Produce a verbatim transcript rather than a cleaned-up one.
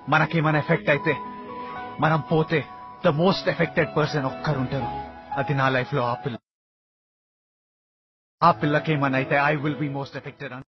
మనకేమైనా ఎఫెక్ట్ అయితే మనం పోతే ద మోస్ట్ ఎఫెక్టెడ్ పర్సన్ ఒక్కరుంటారు. అది నా లైఫ్ లో ఆ పిల్ల. ఆ పిల్లకేమైనా అయితే I will be most affected.